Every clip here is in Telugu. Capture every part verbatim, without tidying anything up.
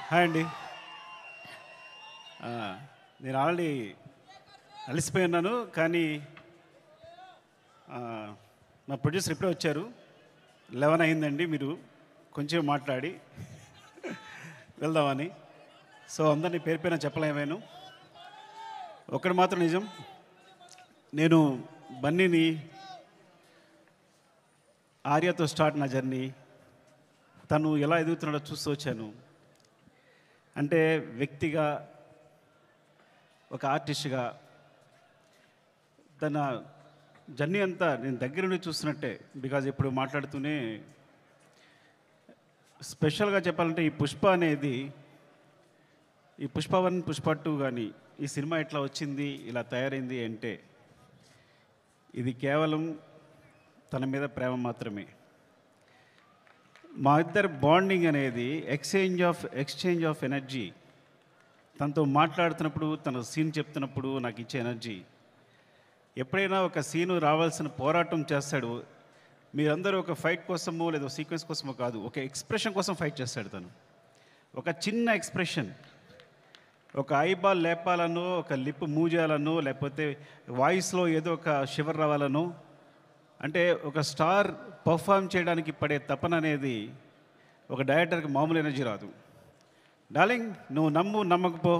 హాయ్ అండి. నేను ఆల్రెడీ అలసిపోయి ఉన్నాను, కానీ మా ప్రొడ్యూసర్ ఇప్పుడే వచ్చారు. లెవెన్ అయిందండి, మీరు కొంచెం మాట్లాడి వెళ్దామని. సో అందరినీ పేరు పైన చెప్పలేమేను. ఒకటి మాత్రం నిజం, నేను బన్నీని ఆర్యతో స్టార్ట్ నా జర్నీ, తను ఎలా ఎదుగుతున్నాడో చూస్తూ వచ్చాను. అంటే వ్యక్తిగా, ఒక ఆర్టిస్ట్గా తన జర్నీ అంతా నేను దగ్గర నుండి చూస్తున్నట్టే. బికాజ్ ఇప్పుడు మాట్లాడుతూనే స్పెషల్గా చెప్పాలంటే ఈ పుష్ప అనేది, ఈ పుష్ప వన్ పుష్ప టూ కానీ ఈ సినిమా ఎట్లా వచ్చింది, ఇలా తయారైంది అంటే ఇది కేవలం తన మీద ప్రేమ మాత్రమే. మా ఇద్దరు బాండింగ్ అనేది exchange of exchange of energy. తనతో మాట్లాడుతున్నప్పుడు, తన సీన్ చెప్తున్నప్పుడు నాకు ఇచ్చే ఎనర్జీ. ఎప్పుడైనా ఒక సీను రావాల్సిన పోరాటం చేస్తాడు. మీరందరూ ఒక ఫైట్ కోసమో లేదా సీక్వెన్స్ కోసమో కాదు, ఒక ఎక్స్ప్రెషన్ కోసం ఫైట్ చేస్తాడు తను. ఒక చిన్న ఎక్స్ప్రెషన్, ఒక ఐబాల్ లేపాలనో, ఒక లిప్ మూవ్ చేయాలనో, లేకపోతే వాయిస్లో ఏదో ఒక షివర్ రావాలనో, అంటే ఒక స్టార్ పర్ఫామ్ చేయడానికి పడే తపన అనేది ఒక డైరెక్టర్కి మామూలు ఎనర్జీ రాదు. డార్లింగ్, నువ్వు నమ్ము నమ్మకపో,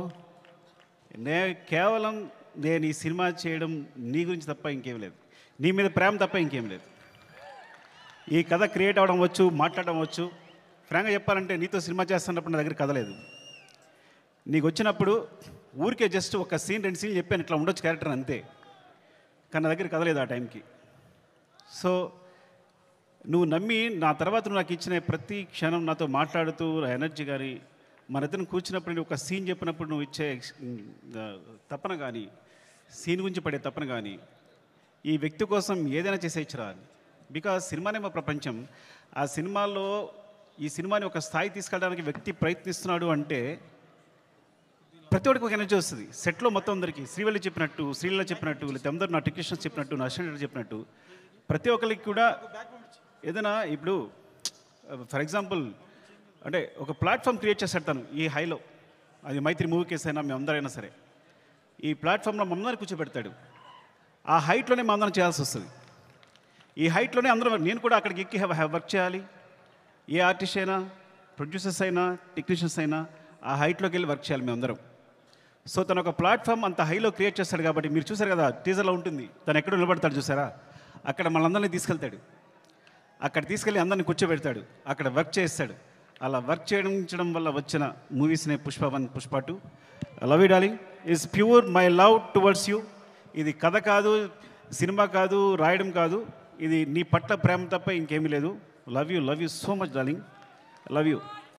నే కేవలం నేను ఈ సినిమా చేయడం నీ గురించి తప్ప ఇంకేం లేదు, నీ మీద ప్రేమ తప్ప ఇంకేం లేదు. ఈ కథ క్రియేట్ అవ్వడం వచ్చు, మాట్లాడడం వచ్చు. ఫ్రాంక్గా చెప్పాలంటే నీతో సినిమా చేస్తున్నప్పుడు నా దగ్గర కథ లేదు. నీకు వచ్చినప్పుడు ఊరికే జస్ట్ ఒక సీన్ రెండు సీన్లు చెప్పాను, ఇట్లా ఉండొచ్చు క్యారెక్టర్ అంతే, కానీ నా దగ్గర కథ లేదు ఆ టైంకి. సో నువ్వు నమ్మి నా తర్వాత నువ్వు నాకు ఇచ్చిన ప్రతి క్షణం నాతో మాట్లాడుతూ ఎనర్జీ కానీ, మన ఇద్దరిని కూర్చున్నప్పుడు నేను ఒక సీన్ చెప్పినప్పుడు నువ్వు ఇచ్చే తపన కానీ, సీన్ గురించి పడే తపన కానీ, ఈ వ్యక్తి కోసం ఏదైనా చేసేయచ్చురా. బికాజ్ సినిమానే మా ప్రపంచం. ఆ సినిమాలో ఈ సినిమాని ఒక స్థాయి తీసుకెళ్ళడానికి వ్యక్తి ప్రయత్నిస్తున్నాడు అంటే ప్రతి ఒక్కరికి ఒక ఎనర్జీ వస్తుంది. సెట్లో మొత్తం అందరికీ శ్రీవల్లి చెప్పినట్టు, శ్రీల చెప్పినట్టు, లేదా అందరూ నా టెక్నీషియన్స్ చెప్పినట్టు, నా అసిస్టెంట్ చెప్పినట్టు ప్రతి ఒక్కరికి కూడా ఏదైనా, ఇప్పుడు ఫర్ ఎగ్జాంపుల్ అంటే ఒక ప్లాట్ఫామ్ క్రియేట్ చేస్తాడు తను ఈ హైలో. అది మైత్రి మూవీ కేసు అయినా మేమందరైనా సరే ఈ ప్లాట్ఫామ్లో మమ్మల్ని కూర్చోబెడతాడు. ఆ హైట్లోనే మా అందరం చేయాల్సి వస్తుంది. ఈ హైట్లోనే అందరం, నేను కూడా అక్కడికి ఎక్కి వర్క్ చేయాలి. ఏ ఆర్టిస్ట్ అయినా, ప్రొడ్యూసర్స్ అయినా, టెక్నీషియన్స్ అయినా ఆ హైట్లోకి వెళ్ళి వర్క్ చేయాలి మేమందరం. సో తను ఒక ప్లాట్ఫామ్ అంత హైలో క్రియేట్ చేస్తాడు కాబట్టి మీరు చూసారు కదా, టీజర్లో ఉంటుంది, తను ఎక్కడో నిలబడతాడు చూసారా, అక్కడ మనందరినీ తీసుకెళ్తాడు. అక్కడ తీసుకెళ్ళి అందరిని కూర్చోబెడతాడు, అక్కడ వర్క్ చేస్తాడు. అలా వర్క్ చేయడం వల్ల వచ్చిన మూవీస్నే Pushpa one Pushpa two. Love you darling, is pure my love towards you. ఇది కథ కాదు, సినిమా కాదు, రాయడం కాదు, ఇది నీ పట్ల ప్రేమ తప్ప ఇంకేమీ లేదు. Love you, love you so much darling, love you.